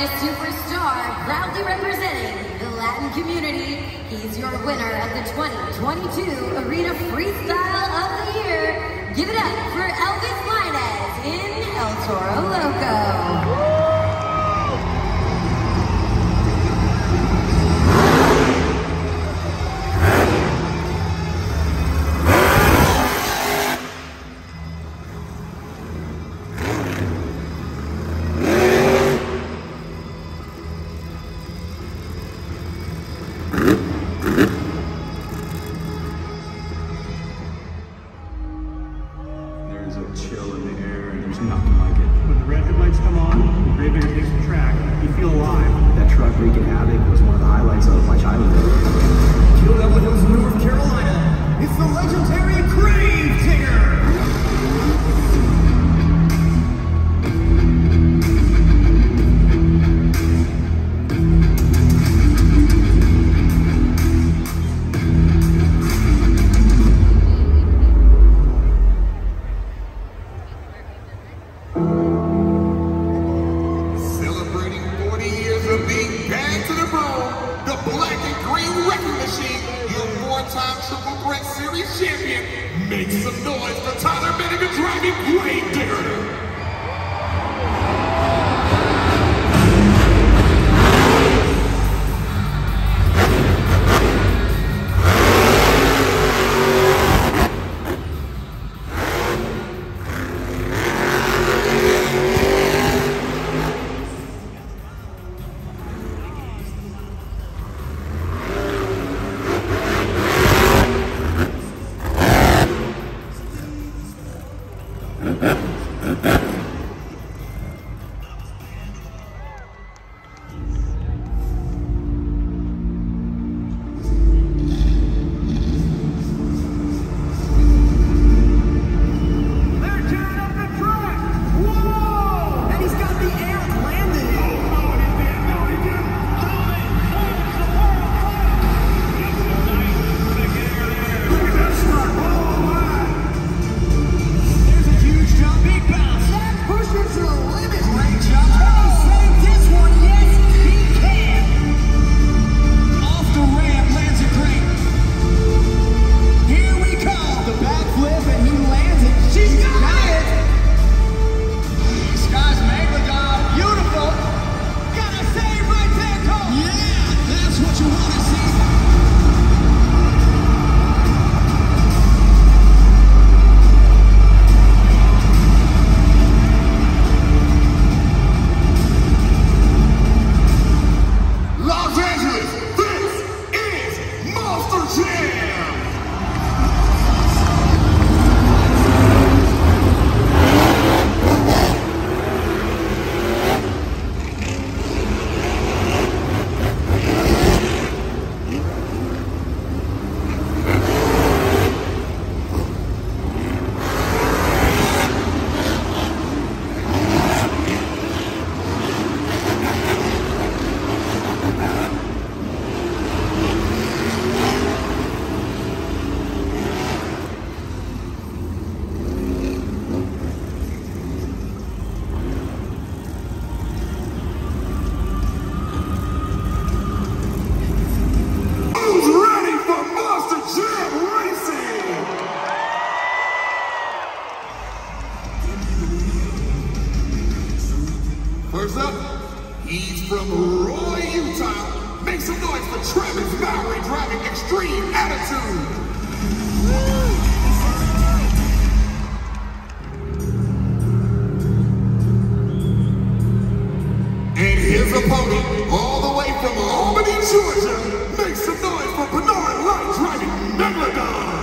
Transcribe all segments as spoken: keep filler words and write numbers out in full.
Regis Superstar, proudly representing the Latin community. He's your winner of the twenty twenty-two Arena Freestyle of the Year. Give it up for Elvis Lainez in El Toro Loco. There's a chill in the air, and there's nothing like it. When the red headlights come on, Ray Bear takes the track, you feel alive. That truck wreaking havoc was one of the highlights of my childhood. Killed Devil Hills, North Carolina. It's the legendary Grave Digger! Make some noise for Tyler Minigan driving Grave Digger! First up, he's from Roy, Utah. Make some noise for Travis Bowery driving Extreme Attitude. And his opponent, all the way from Albany, Georgia, make some noise for Bernard Light driving Megalodon.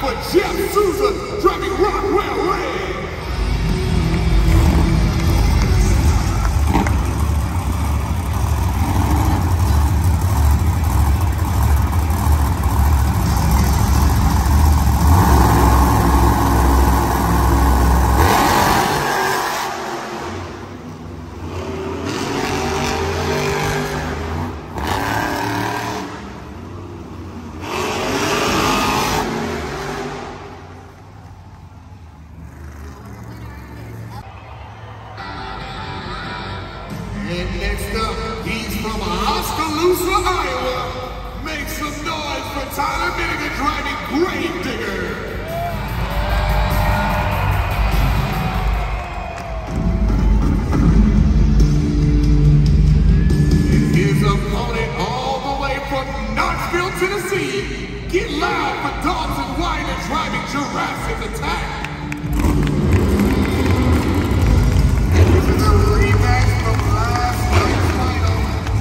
for Jeff Souza, driving Rockwell Ray. And next up, he's from Oskaloosa, Iowa. Make some noise for Tyler Minigan driving Gravedigger. And his opponent all the way from Knoxville, Tennessee. Get loud for Dawson Winder driving Jurassic Attack. This is a rematch from last night's final.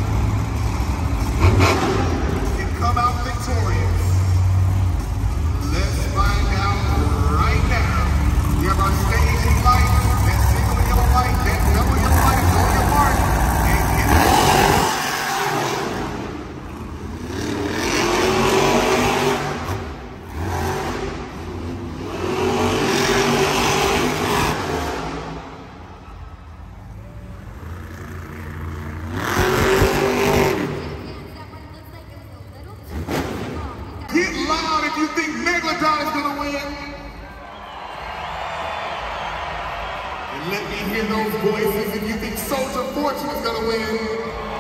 And come out victorious. Let's find out right now. We have our staging light, that single yellow light, that double yellow light is on your mark. And get it. Get loud if you think Megalodon is gonna win. And let me hear those voices if you think Soldier Fortune is gonna win.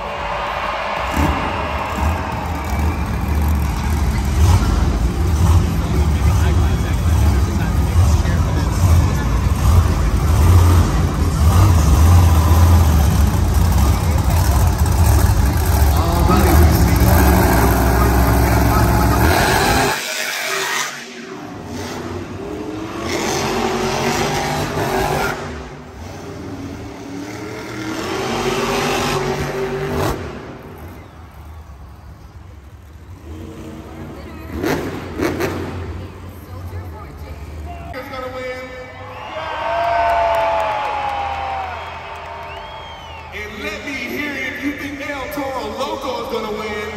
And let me hear it if you think El Toro Loco is gonna win.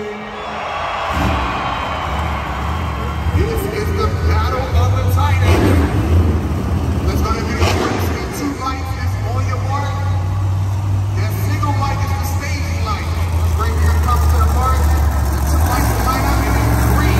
This is the battle of the Titans. Let's go ahead and get two lights is on your mark. That single light is the staging light. Bring your comes to the mark. The two lights will light up and then green,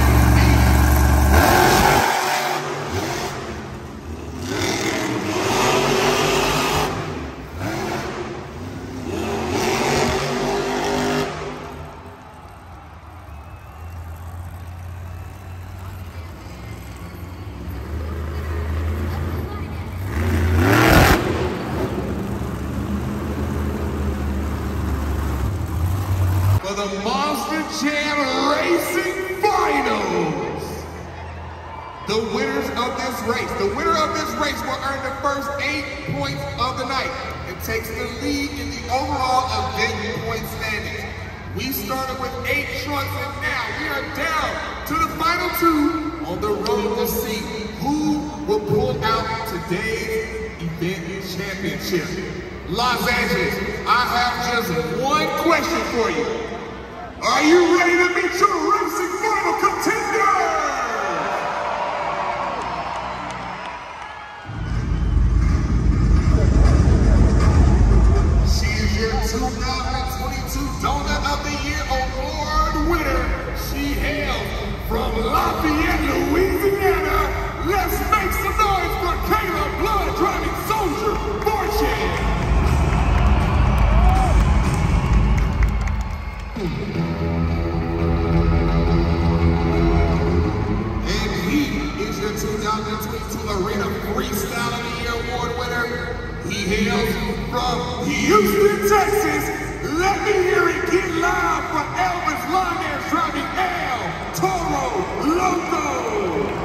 for the Monster Jam Racing Finals. The winners of this race, the winner of this race will earn the first eight points of the night. It takes the lead in the overall event point standings. We started with eight trunks and now we are down to the final two on the road to see who will pull out today's event championship. Los Angeles, I have just one question for you. Are you ready to meet your racing final contender? She is your two thousand twenty-two Donut of the Year Award winner. She hails from Lafayette, Louisiana. Let's make some noise for Kayla Blood driving Soldier Fortune. And he is your two thousand twenty-two Arena Freestyle of the Year Award winner. He hails from Houston, Texas. Let me hear it get loud for Elvis London driving El Toro Loco.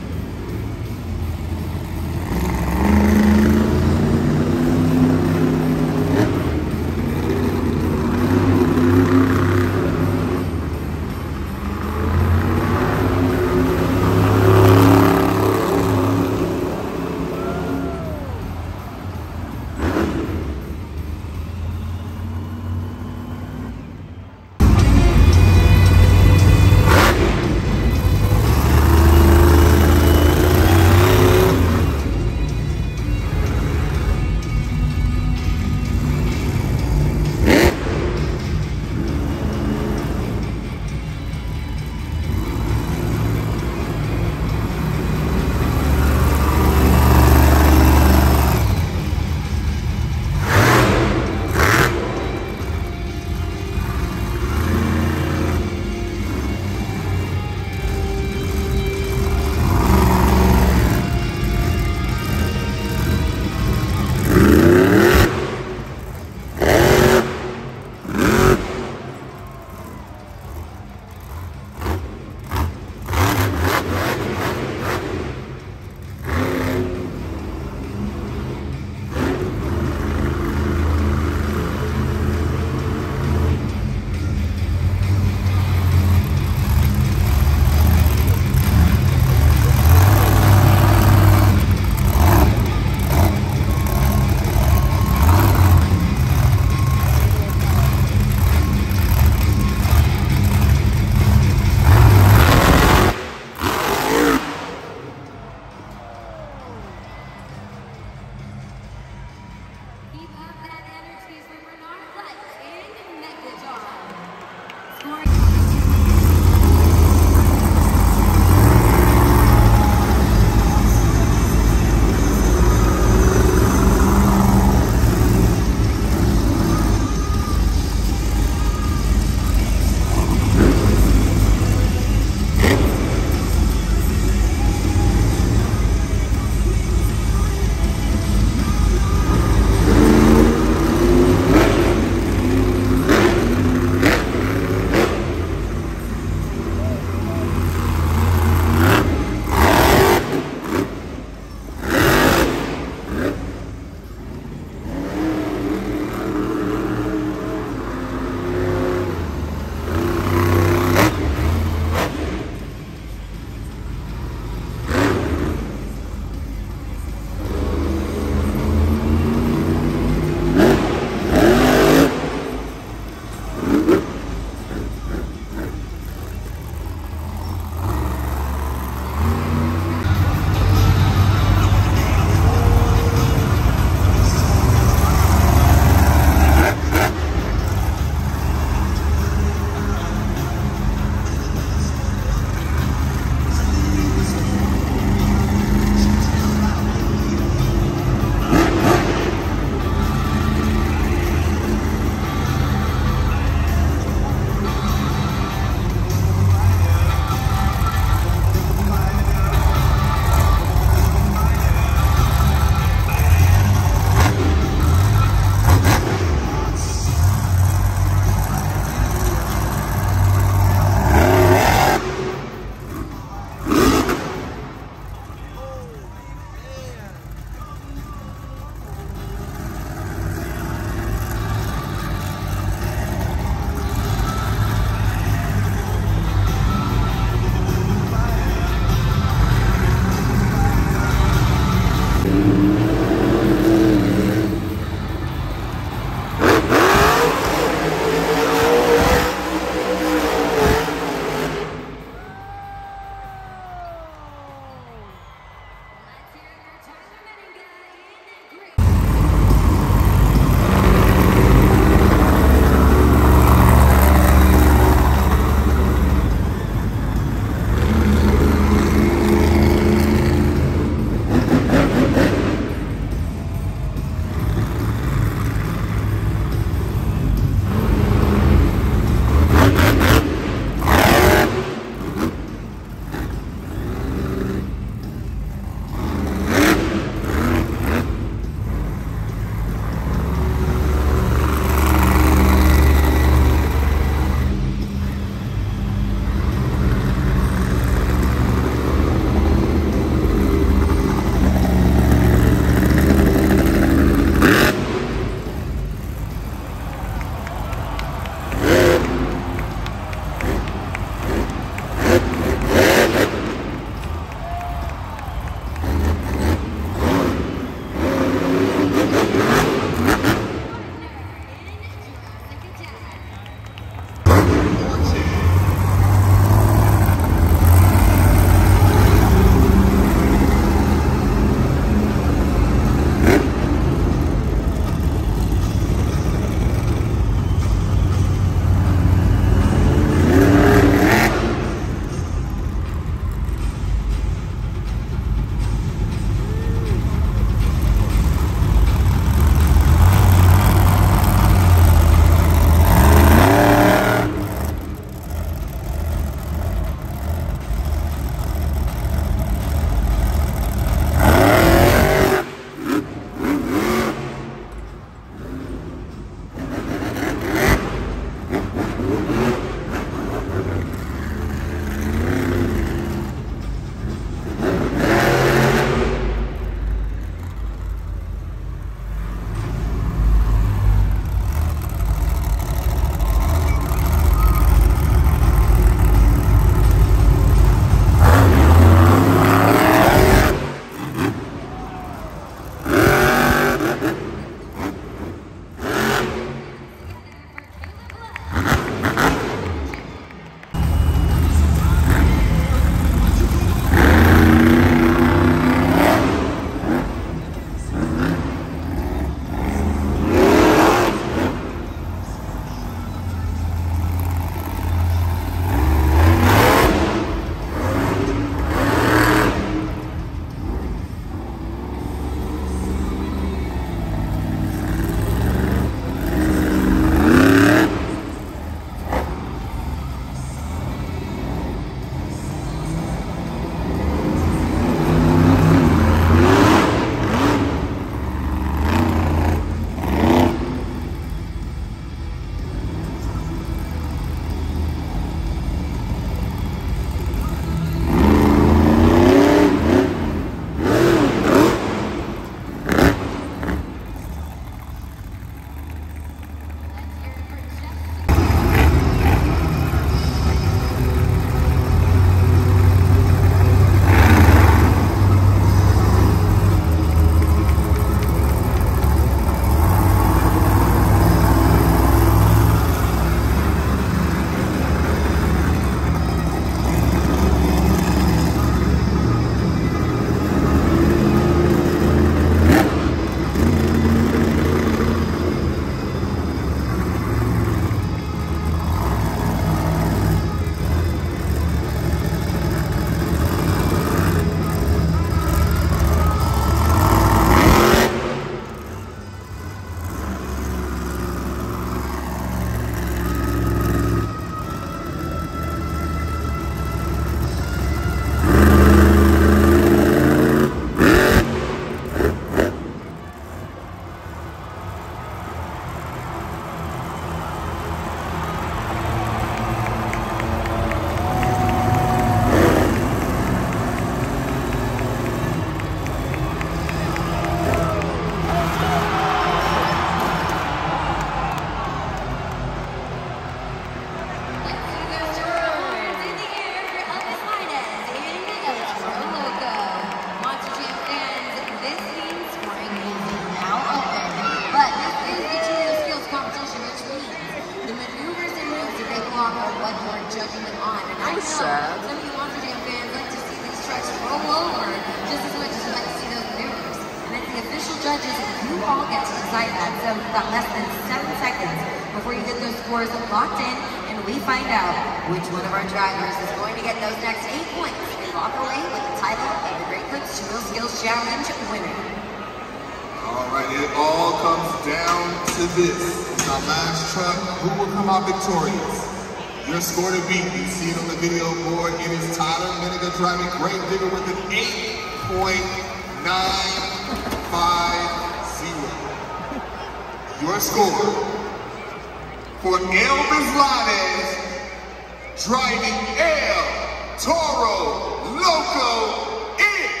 chugging them on. And I know sad. some of you Monster Jam fans like to see these trucks roll over just as much as you like to see those maneuvers. And as the official judges, you all get to decide that. So we've got less than seven seconds before you get those scores locked in, and we find out which one of our drivers is going to get those next eight points and walk away with the title of the Great Lakes Real Skills Challenge winner. All right, it all comes down to this. It's our last truck. Who will come out victorious? Your score to beat, you see it on the video board. It is Tyler Miniger driving Grave Digger with an eight point nine five zero. Your score for Elvis Lanes driving El Toro Loco is...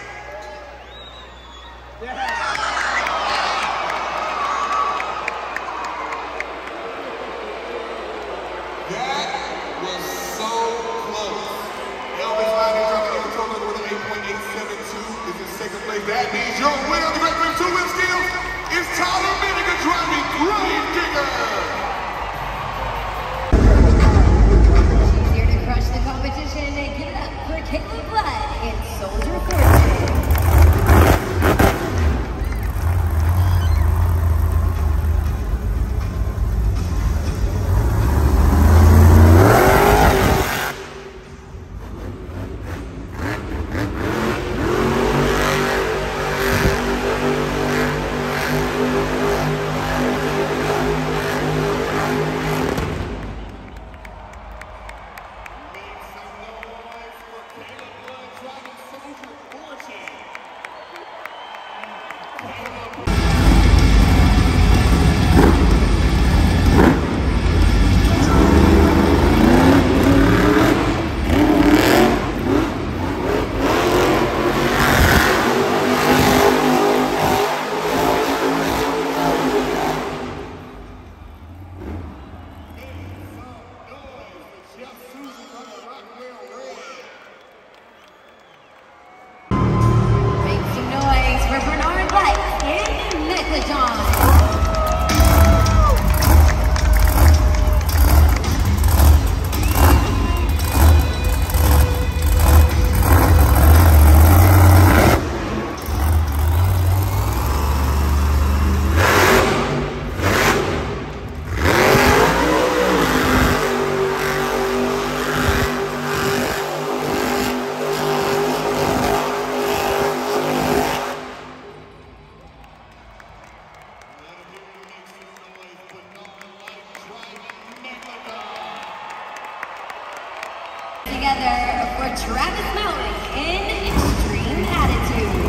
That was so close. Elvis Lanes driving El Toro Loco with an eight point eight seven two is in second place. That means your winner of the Great Lakes two Wheel Skills is Tyler Miniger driving Grave Digger. Here to crush the competition and give it up for Caleb Blood in Soldier Fortune. Together for Travis Mountain in Extreme Attitude.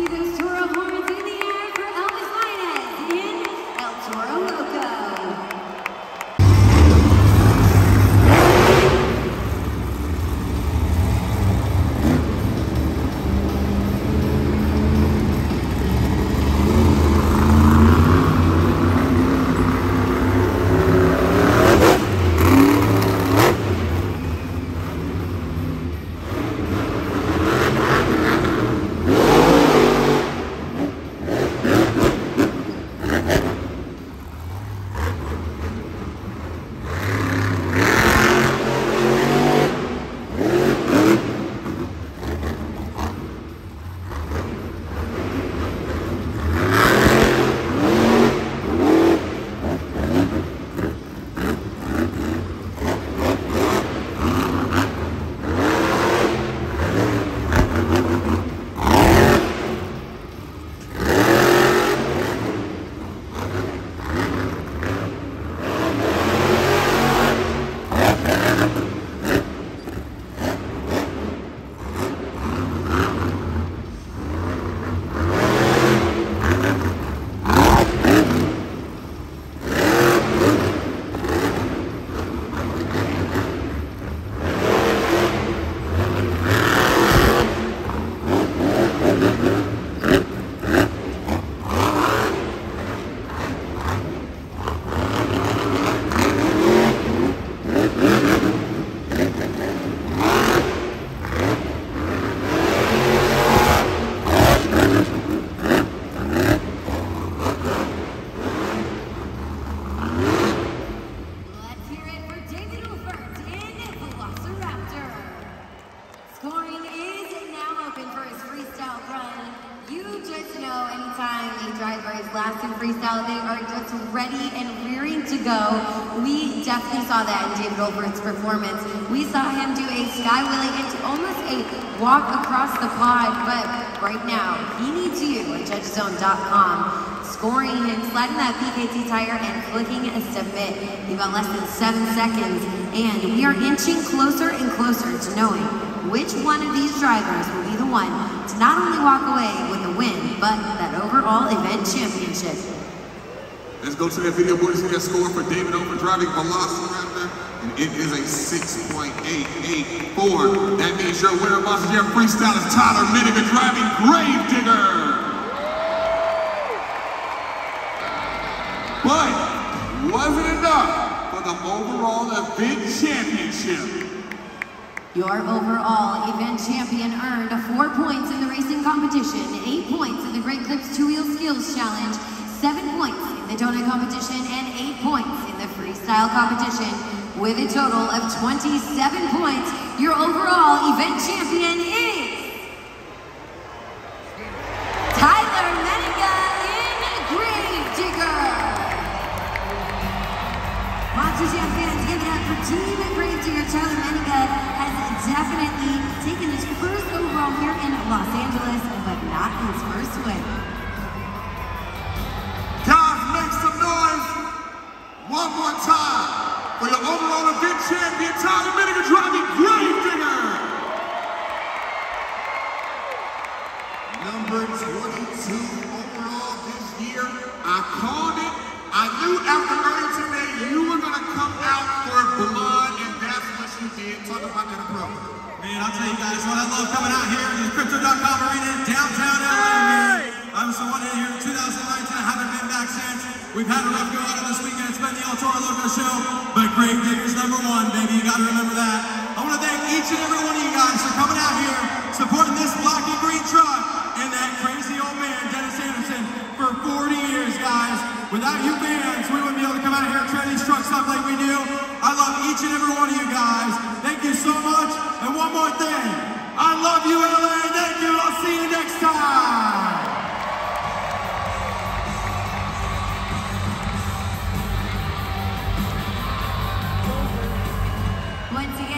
see those Toro horns in the air for Elvis Lainez in El Toro Loco. Last in freestyle, they are just ready and rearing to go. We definitely saw that in David Olbert's performance. We saw him do a sky wheelie into almost a walk across the pod, but right now, he needs you at judge zone dot com. Scoring him, sliding that P K T tire and clicking a submit. You've got less than seven seconds, and we are inching closer and closer to knowing which one of these drivers will be the one to not only walk away with a win, but that overall event championship. Let's go to that video board and see that score for David Olbert driving Velociraptor, and it is a six point eight eight four. That means your winner of Monster Jam Freestyle is Tyler Minigan driving Gravedigger. But wasn't enough for the overall event championship. Your overall event champion earned four points in the racing competition, eight points in the Great Clips two-wheel skills challenge, seven points in the donut competition, and eight points in the freestyle competition. With a total of twenty-seven points, your overall event champion is Tyler Minigan in Gravedigger. Monster Jam fans, give it up for Team Gravedigger. Tyler Minigan has definitely taken his first overall here in Los Angeles, but not his first win. Guys, make some noise one more time for your overall event champion, Tyler Minigan driving Gravedigger. Number twenty-two overall this year. I called it. I knew after earlier today you were going to come out for blood, and that's what you did. Talk about that pro. Man, I'll tell you guys what, I love coming out here to the Crypto dot com Arena in downtown L A. Man. I'm so one in here in two thousand nineteen. I haven't been back since. We've had a rough go out of this weekend. It's been the El Toro Loco show, but Gravedigger's number one, baby. You got to remember that. I want to thank each and every one of you guys for coming out here, supporting this black and green truck and that crazy old man, Dennis Anderson, for forty years, guys. Without you fans, we wouldn't be able to come out here and tear these trucks up like we do. I love each and every one of you guys. Thank you so much. And one more thing. I love you, L A. Thank you. I'll see you next time. Once again,